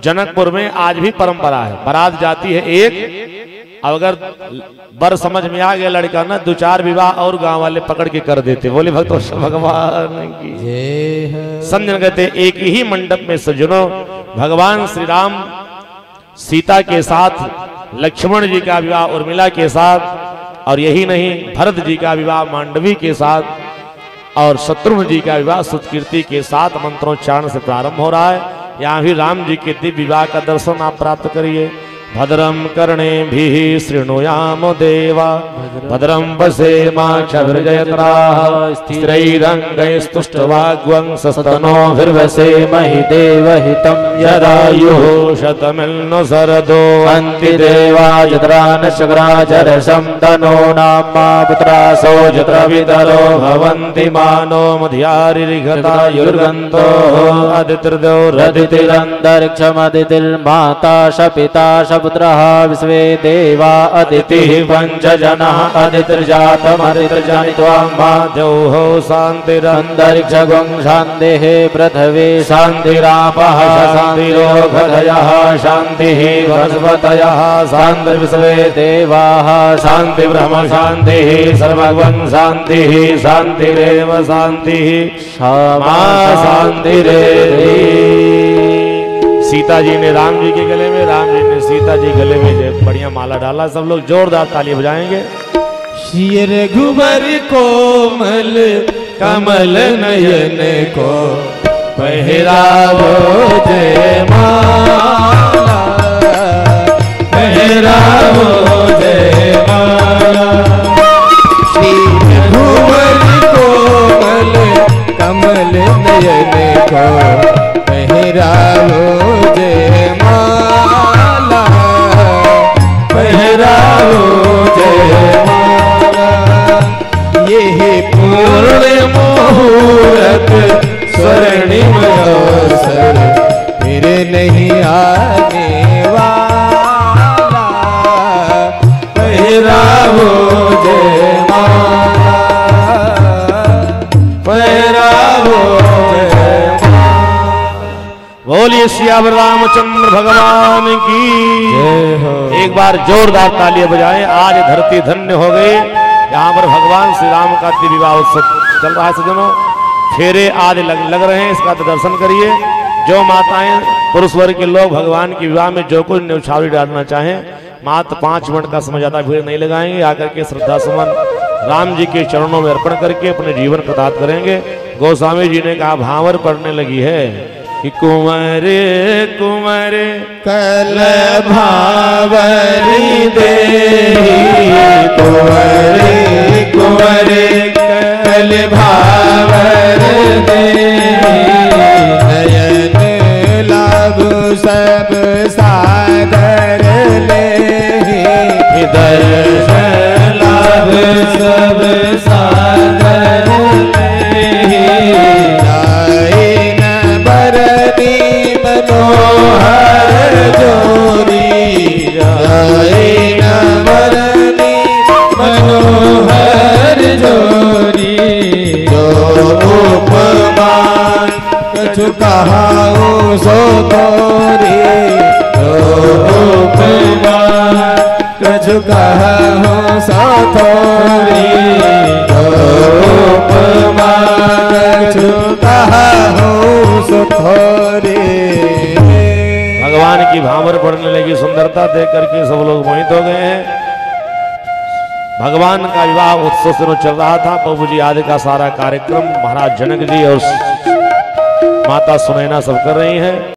जनकपुर में आज भी परंपरा है, बारात जाती है एक, अगर बर समझ में आ गया लड़का ना, 2-4 विवाह और गांव वाले पकड़ के कर देते। बोले भक्तों भगवान की समझन कहते एक ही मंडप में सज्जनों भगवान श्री राम सीता के साथ, लक्ष्मण जी का विवाह उर्मिला के साथ, और यही नहीं भरत जी का विवाह मांडवी के साथ, और शत्रुघ्न जी का विवाह सुतकीर्ति के साथ मंत्रोच्चारण से प्रारंभ हो रहा है। यहाँ भी राम जी के दिव्य विवाह का दर्शन आप प्राप्त करिए। भद्रम कर्णेभिः शृणुयाम देवा, भद्रम पश्येमाक्षभिर्जयत्राः, स्थिरैरङ्गैस्तुष्टवाग्वंशस्तनोभिर्वसेमहि देवहितं यदायुः शतमिन्नो शरदो अन्ति देवा यत्रानशग्राजरसं तनो नामा पुत्रासो यत्रवितरो भवन्ति मानो मध्यारिर्घतायुर्गन्तो अदितिर्दो रदितिरन्तरिक्षमदितिर्माता शपिता पुत्रः विश्वे देवा अदितिः पंचजनः अदितिर्जातमदितिर्जनित्वा माद्योः शान्तिरन्तरिक्षगुं शान्तिः पृथिवी शान्तिरापः शान्तिरोगधयः शान्तिः वनस्पतयः शान्तिर्विश्वे देवाः शान्तिब्रह्म शान्तिः सर्वगं शान्तिः शान्तिरेव शान्तिः क्षमा शान्तिरेधि। सीता जी ने राम जी के गले में, राम जी ने सीता जी गले में बढ़िया माला डाला। सब लोग जोरदार ताली बजाएंगे। श्री रघुवर कोमल कमल नयन को पहरावो जय माला, पहरावो जय माला। श्री रघुवर कोमल कमल नयन को पहरावो जय माला, पहरावो जय माला। ये पूर्ण मुहूर्त स्वर्णिम अवसर फिर नहीं आने वाला, पहरावो जय माला, पहरावो जय। बोलिए सियावर रामचंद्र भगवान की जय हो। एक बार जोरदार तालियां बजाएं। आज धरती धन्य हो गई। यहाँ पर भगवान श्री राम का दिव्य विवाह उत्सव चल रहा है सज्जनों। फेरे आज लग रहे हैं, इसका तो दर्शन करिए। जो माताएं पुरुष वर्ग के लोग भगवान के विवाह में जो कुछ न्यौछावरी डालना चाहें, मात्र 5 मिनट का समय, ज्यादा भीड़ नहीं लगाएंगे। आकर के श्रद्धा सुमन राम जी के चरणों में अर्पण करके अपने जीवन प्रदान करेंगे। गोस्वामी जी ने कहा भांवर पड़ने लगी है कि कुंवरे कुंवरे कल भावरी दे, कुंवरे कुंवरे कल भावर दे। नयन लाभ सब सागर ले, दर्शन लाभ सब सागर ले। मनोहर जोरी राय नवरनी, मनोहर जोरी। जो उपमान कछु कहाऊं सो तोरी, जो उपमान कछु कहाऊं सो तोरी, जो उपमान कछु कहाऊं सो तोरी। भगवान की भांवर पड़ने लगी। सुंदरता देख करके सब लोग मोहित हो गए हैं। भगवान का विवाह उत्सव से चल रहा था। प्रभु जी आदि का सारा कार्यक्रम महाराज जनक जी और माता सुनैना सब कर रही हैं।